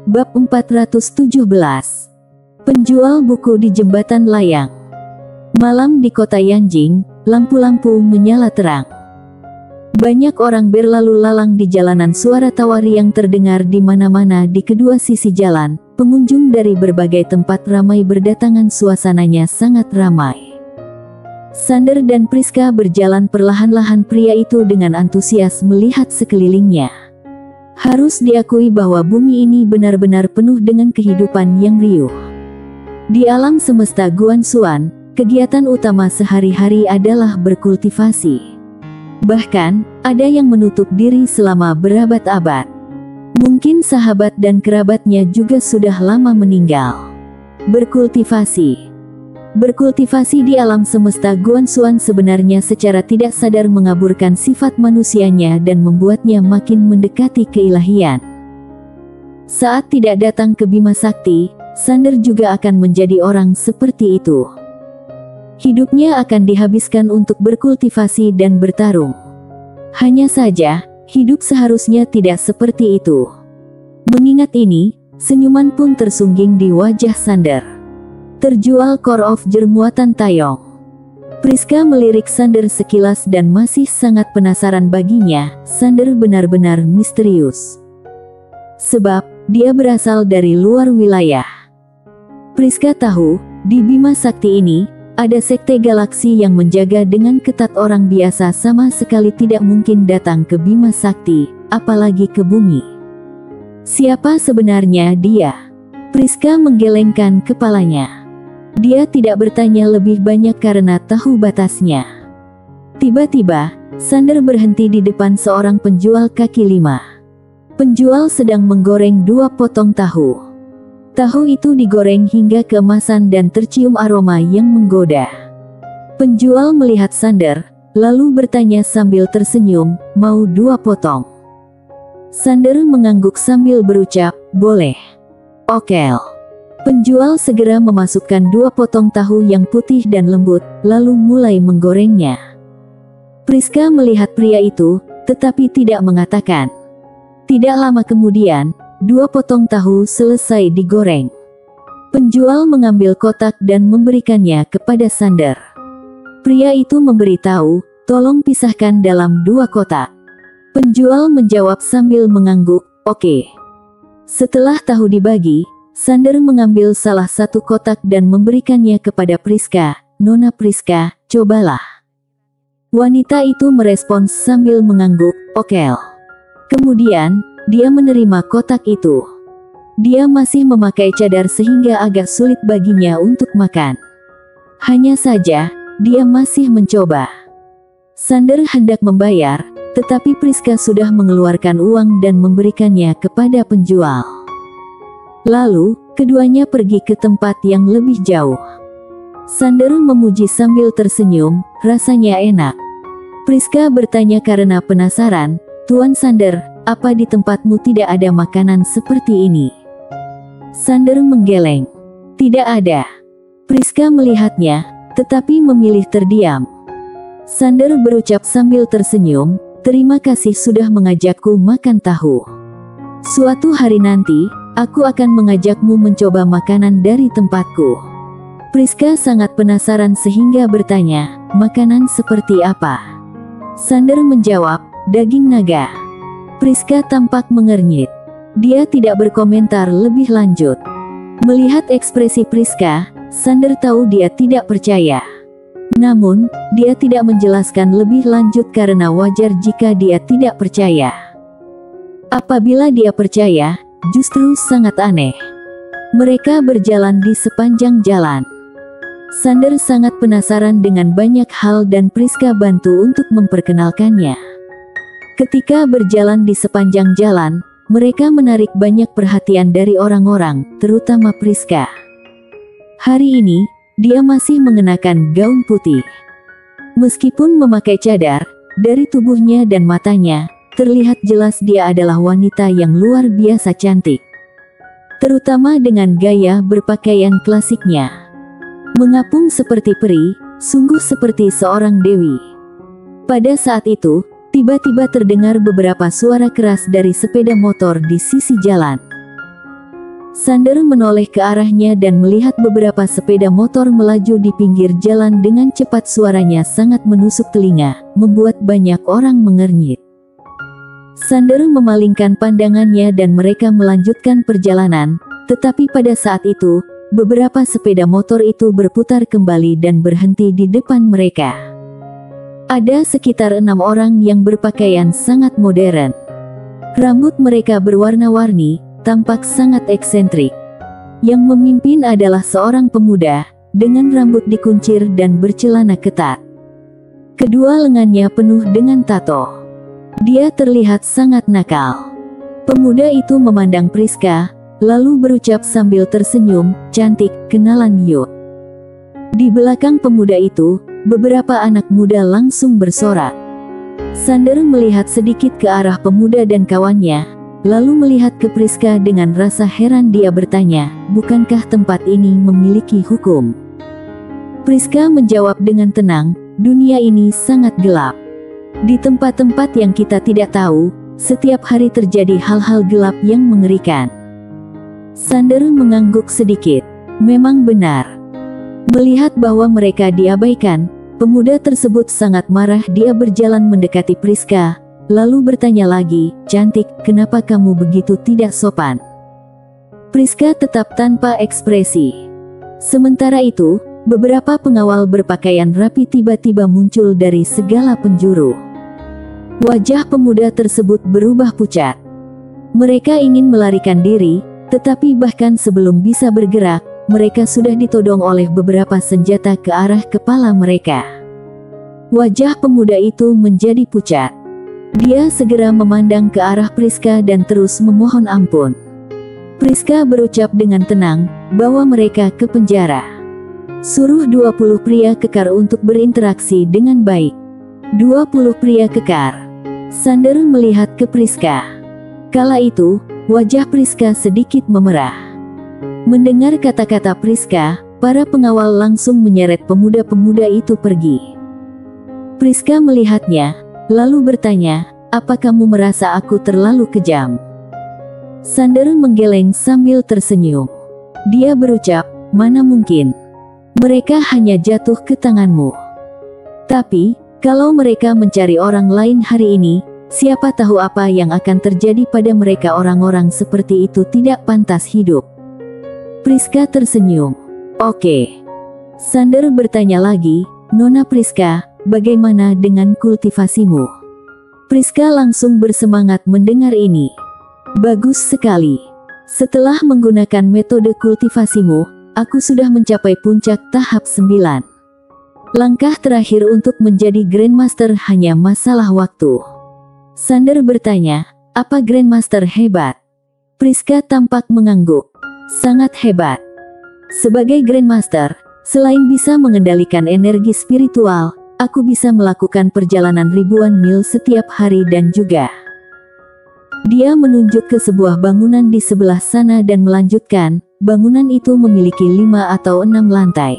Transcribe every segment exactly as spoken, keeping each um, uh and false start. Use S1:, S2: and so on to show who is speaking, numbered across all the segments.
S1: Bab empat ratus tujuh belas. Penjual buku di jembatan layang. Malam di kota Yanjing, lampu-lampu menyala terang. Banyak orang berlalu lalang di jalanan, suara tawari yang terdengar di mana-mana di kedua sisi jalan. Pengunjung dari berbagai tempat ramai berdatangan, suasananya sangat ramai. Sander dan Priska berjalan perlahan-lahan. Pria itu dengan antusias melihat sekelilingnya. Harus diakui bahwa bumi ini benar-benar penuh dengan kehidupan yang riuh. Di alam semesta Guansuan, kegiatan utama sehari-hari adalah berkultivasi. Bahkan, ada yang menutup diri selama berabad-abad. Mungkin sahabat dan kerabatnya juga sudah lama meninggal. Berkultivasi. Berkultivasi di alam semesta Guansuan sebenarnya secara tidak sadar mengaburkan sifat manusianya dan membuatnya makin mendekati keilahian. Saat tidak datang ke Bima Sakti, Sander juga akan menjadi orang seperti itu. Hidupnya akan dihabiskan untuk berkultivasi dan bertarung. Hanya saja, hidup seharusnya tidak seperti itu. Mengingat ini, senyuman pun tersungging di wajah Sander. Terjual Core of Jermuatan Tayong. Priska melirik Sander sekilas dan masih sangat penasaran baginya. Sander benar-benar misterius. Sebab, dia berasal dari luar wilayah. Priska tahu, di Bima Sakti ini, ada sekte galaksi yang menjaga dengan ketat. Orang biasa sama sekali tidak mungkin datang ke Bima Sakti, apalagi ke bumi. Siapa sebenarnya dia? Priska menggelengkan kepalanya. Dia tidak bertanya lebih banyak karena tahu batasnya. Tiba-tiba, Sander berhenti di depan seorang penjual kaki lima. Penjual sedang menggoreng dua potong tahu. Tahu itu digoreng hingga keemasan dan tercium aroma yang menggoda. Penjual melihat Sander, lalu bertanya sambil tersenyum, "Mau dua potong?" Sander mengangguk sambil berucap, "Boleh." "Oke." Penjual segera memasukkan dua potong tahu yang putih dan lembut, lalu mulai menggorengnya. Priska melihat pria itu, tetapi tidak mengatakan. Tidak lama kemudian, dua potong tahu selesai digoreng. Penjual mengambil kotak dan memberikannya kepada Sander. Pria itu memberitahu, "Tolong pisahkan dalam dua kotak." Penjual menjawab sambil mengangguk, "Oke." Setelah tahu dibagi, Sander mengambil salah satu kotak dan memberikannya kepada Priska. "Nona Priska, cobalah." Wanita itu merespons sambil mengangguk, "Oke." Kemudian, dia menerima kotak itu. Dia masih memakai cadar sehingga agak sulit baginya untuk makan. Hanya saja, dia masih mencoba. Sander hendak membayar, tetapi Priska sudah mengeluarkan uang dan memberikannya kepada penjual. Lalu, keduanya pergi ke tempat yang lebih jauh. Sander memuji sambil tersenyum, rasanya enak. Priska bertanya karena penasaran, "Tuan Sander, apa di tempatmu tidak ada makanan seperti ini?" Sander menggeleng. "Tidak ada." Priska melihatnya, tetapi memilih terdiam. Sander berucap sambil tersenyum, "Terima kasih sudah mengajakku makan tahu. Suatu hari nanti, aku akan mengajakmu mencoba makanan dari tempatku." Priska sangat penasaran sehingga bertanya, "Makanan seperti apa?" Sander menjawab, "Daging naga." Priska tampak mengernyit. Dia tidak berkomentar lebih lanjut. Melihat ekspresi Priska, Sander tahu dia tidak percaya. Namun, dia tidak menjelaskan lebih lanjut karena wajar jika dia tidak percaya. Apabila dia percaya, justru sangat aneh. Mereka berjalan di sepanjang jalan. Sander sangat penasaran dengan banyak hal dan Priska bantu untuk memperkenalkannya. Ketika berjalan di sepanjang jalan, mereka menarik banyak perhatian dari orang-orang, terutama Priska. Hari ini, dia masih mengenakan gaun putih. Meskipun memakai cadar, dari tubuhnya dan matanya, terlihat jelas dia adalah wanita yang luar biasa cantik. Terutama dengan gaya berpakaian klasiknya. Mengapung seperti peri, sungguh seperti seorang dewi. Pada saat itu, tiba-tiba terdengar beberapa suara keras dari sepeda motor di sisi jalan. Sander menoleh ke arahnya dan melihat beberapa sepeda motor melaju di pinggir jalan dengan cepat. Suaranya sangat menusuk telinga, membuat banyak orang mengernyit. Sander memalingkan pandangannya dan mereka melanjutkan perjalanan, tetapi pada saat itu, beberapa sepeda motor itu berputar kembali dan berhenti di depan mereka. Ada sekitar enam orang yang berpakaian sangat modern. Rambut mereka berwarna-warni, tampak sangat eksentrik. Yang memimpin adalah seorang pemuda, dengan rambut dikuncir dan bercelana ketat. Kedua lengannya penuh dengan tato. Dia terlihat sangat nakal. Pemuda itu memandang Priska, lalu berucap sambil tersenyum, "Cantik, kenalan yuk." Di belakang pemuda itu, beberapa anak muda langsung bersorak. Sander melihat sedikit ke arah pemuda dan kawannya, lalu melihat ke Priska dengan rasa heran. Dia bertanya, "Bukankah tempat ini memiliki hukum?" Priska menjawab dengan tenang, "Dunia ini sangat gelap. Di tempat-tempat yang kita tidak tahu, setiap hari terjadi hal-hal gelap yang mengerikan." Sander mengangguk sedikit. Memang benar. Melihat bahwa mereka diabaikan, pemuda tersebut sangat marah. Dia berjalan mendekati Priska, lalu bertanya lagi, "Cantik, kenapa kamu begitu tidak sopan?" Priska tetap tanpa ekspresi. Sementara itu, beberapa pengawal berpakaian rapi tiba-tiba muncul dari segala penjuru. Wajah pemuda tersebut berubah pucat. Mereka ingin melarikan diri, tetapi bahkan sebelum bisa bergerak, mereka sudah ditodong oleh beberapa senjata ke arah kepala mereka. Wajah pemuda itu menjadi pucat. Dia segera memandang ke arah Priska dan terus memohon ampun. Priska berucap dengan tenang, "Bawa mereka ke penjara. Suruh dua puluh pria kekar untuk berinteraksi dengan baik." dua puluh pria kekar. Sander melihat ke Priska. Kala itu, wajah Priska sedikit memerah. Mendengar kata-kata Priska, para pengawal langsung menyeret pemuda-pemuda itu pergi. Priska melihatnya, lalu bertanya, "Apa kamu merasa aku terlalu kejam?" Sander menggeleng sambil tersenyum. Dia berucap, "Mana mungkin. Mereka hanya jatuh ke tanganmu. Tapi, kalau mereka mencari orang lain hari ini, siapa tahu apa yang akan terjadi pada mereka." Orang-orang seperti itu tidak pantas hidup. Priska tersenyum. "Oke." Sander bertanya lagi, "Nona Priska, bagaimana dengan kultivasimu?" Priska langsung bersemangat mendengar ini. "Bagus sekali. Setelah menggunakan metode kultivasimu, aku sudah mencapai puncak tahap sembilan. Langkah terakhir untuk menjadi Grandmaster hanya masalah waktu." Sander bertanya, "Apa Grandmaster hebat?" Priska tampak mengangguk. "Sangat hebat. Sebagai Grandmaster, selain bisa mengendalikan energi spiritual, aku bisa melakukan perjalanan ribuan mil setiap hari dan juga..." Dia menunjuk ke sebuah bangunan di sebelah sana dan melanjutkan, "Bangunan itu memiliki lima atau enam lantai.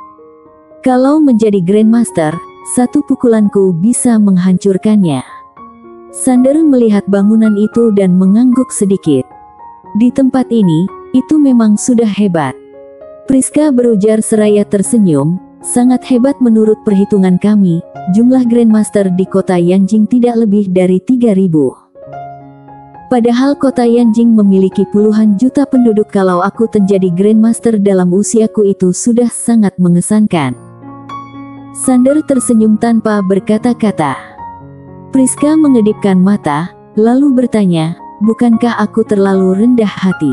S1: Kalau menjadi Grandmaster, satu pukulanku bisa menghancurkannya." Sander melihat bangunan itu dan mengangguk sedikit. Di tempat ini, itu memang sudah hebat. Priska berujar seraya tersenyum, "Sangat hebat menurut perhitungan kami, jumlah Grandmaster di kota Yanjing tidak lebih dari tiga ribu. Padahal kota Yanjing memiliki puluhan juta penduduk. Kalau aku menjadi Grandmaster dalam usiaku itu sudah sangat mengesankan." Sander tersenyum tanpa berkata-kata. Priska mengedipkan mata, lalu bertanya, "Bukankah aku terlalu rendah hati?"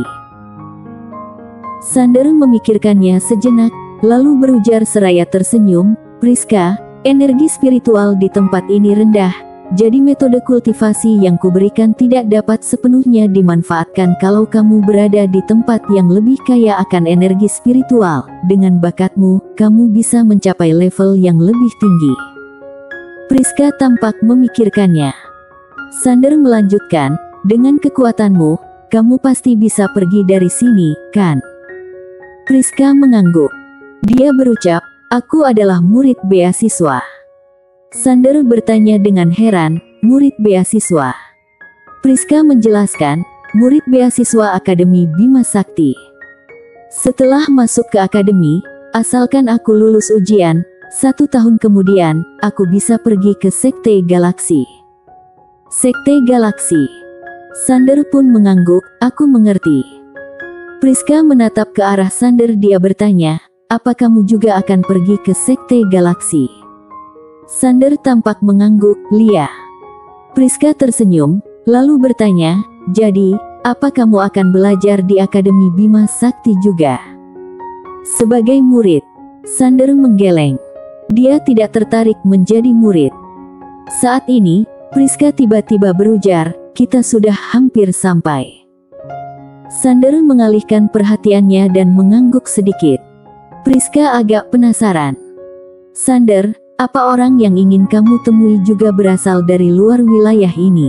S1: Sander memikirkannya sejenak, lalu berujar seraya tersenyum, "Priska, energi spiritual di tempat ini rendah, jadi metode kultivasi yang kuberikan tidak dapat sepenuhnya dimanfaatkan kalau kamu berada di tempat yang lebih kaya akan energi spiritual. Dengan bakatmu, kamu bisa mencapai level yang lebih tinggi." Priska tampak memikirkannya. Sander melanjutkan, "Dengan kekuatanmu, kamu pasti bisa pergi dari sini, kan?" Priska mengangguk. Dia berucap, "Aku adalah murid beasiswa." Sander bertanya dengan heran, "Murid beasiswa?" Priska menjelaskan, murid beasiswa Akademi Bima Sakti. Setelah masuk ke akademi, asalkan aku lulus ujian, satu tahun kemudian, aku bisa pergi ke Sekte Galaksi. Sekte Galaksi. Sander pun mengangguk, aku mengerti. Priska menatap ke arah Sander, dia bertanya, apa kamu juga akan pergi ke Sekte Galaksi? Sander tampak mengangguk, Lia. Priska tersenyum, lalu bertanya, jadi, apa kamu akan belajar di Akademi Bima Sakti juga? Sebagai murid, Sander menggeleng. Dia tidak tertarik menjadi murid. Saat ini, Priska tiba-tiba berujar, kita sudah hampir sampai. Sander mengalihkan perhatiannya dan mengangguk sedikit. Priska agak penasaran. Sander, apa orang yang ingin kamu temui juga berasal dari luar wilayah ini?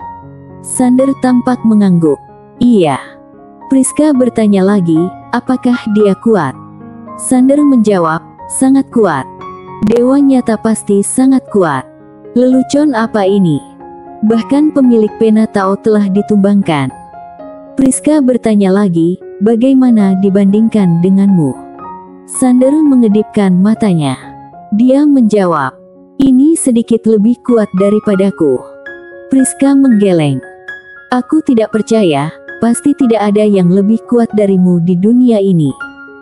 S1: Sander tampak mengangguk. Iya. Priska bertanya lagi, apakah dia kuat? Sander menjawab, sangat kuat. Dewa nyata pasti sangat kuat. Lelucon apa ini? Bahkan pemilik pena Tao telah ditumbangkan. Priska bertanya lagi, bagaimana dibandingkan denganmu? Sander mengedipkan matanya. Dia menjawab, ini sedikit lebih kuat daripadaku. Priska menggeleng. Aku tidak percaya, pasti tidak ada yang lebih kuat darimu di dunia ini.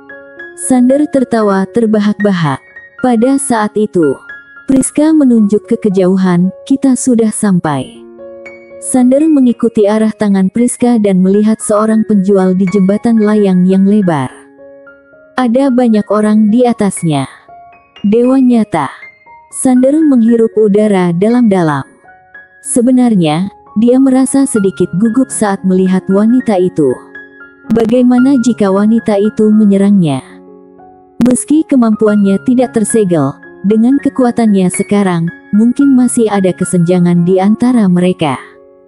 S1: Sander tertawa terbahak-bahak. Pada saat itu, Priska menunjuk ke kejauhan, kita sudah sampai. Sander mengikuti arah tangan Priska dan melihat seorang penjual di jembatan layang yang lebar. Ada banyak orang di atasnya. Dewa nyata. Sander menghirup udara dalam-dalam. Sebenarnya, dia merasa sedikit gugup saat melihat wanita itu. Bagaimana jika wanita itu menyerangnya? Meski kemampuannya tidak tersegel, dengan kekuatannya sekarang, mungkin masih ada kesenjangan di antara mereka.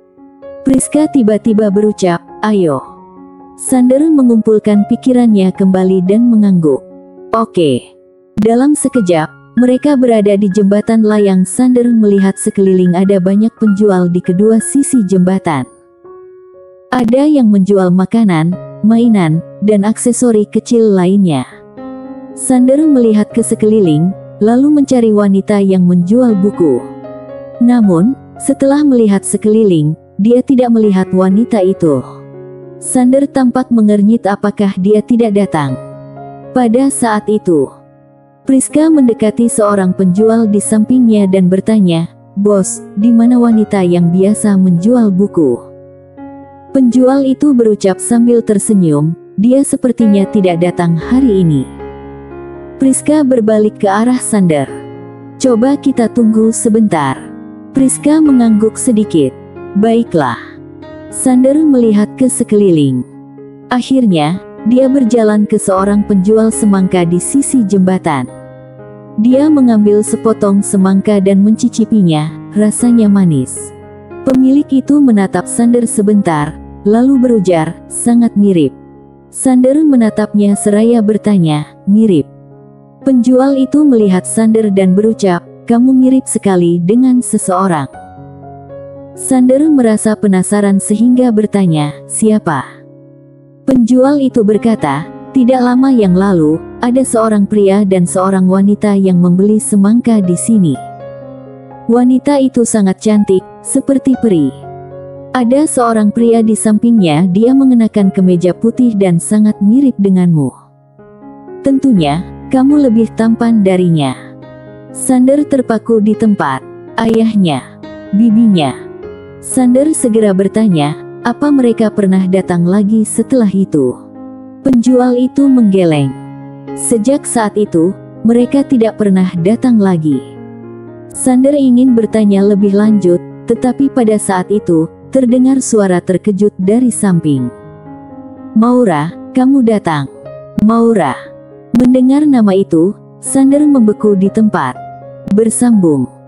S1: Priska tiba-tiba berucap, ayo. Sander mengumpulkan pikirannya kembali dan mengangguk. Oke. Dalam sekejap, mereka berada di jembatan layang. Sander melihat sekeliling ada banyak penjual di kedua sisi jembatan. Ada yang menjual makanan, mainan, dan aksesori kecil lainnya. Sander melihat ke sekeliling, lalu mencari wanita yang menjual buku. Namun, setelah melihat sekeliling, dia tidak melihat wanita itu. Sander tampak mengernyit apakah dia tidak datang. Pada saat itu, Priska mendekati seorang penjual di sampingnya dan bertanya, bos, di mana wanita yang biasa menjual buku? Penjual itu berucap sambil tersenyum, dia sepertinya tidak datang hari ini. Priska berbalik ke arah Sander. Coba kita tunggu sebentar. Priska mengangguk sedikit. Baiklah. Sander melihat ke sekeliling. Akhirnya, dia berjalan ke seorang penjual semangka di sisi jembatan. Dia mengambil sepotong semangka dan mencicipinya, rasanya manis. Pemilik itu menatap Sander sebentar, lalu berujar, sangat mirip. Sander menatapnya seraya bertanya, mirip. Penjual itu melihat Sander dan berucap, kamu mirip sekali dengan seseorang. Sander merasa penasaran sehingga bertanya, siapa? Penjual itu berkata, tidak lama yang lalu, ada seorang pria dan seorang wanita yang membeli semangka di sini. Wanita itu sangat cantik, seperti peri. Ada seorang pria di sampingnya, dia mengenakan kemeja putih dan sangat mirip denganmu. Tentunya, kamu lebih tampan darinya. Sander terpaku di tempat. Ayahnya, bibinya. Sander segera bertanya, apa mereka pernah datang lagi setelah itu? Penjual itu menggeleng. Sejak saat itu, mereka tidak pernah datang lagi. Sander ingin bertanya lebih lanjut, tetapi pada saat itu, terdengar suara terkejut dari samping. Maura, kamu datang. Maura. Mendengar nama itu, Sander membeku di tempat. Bersambung.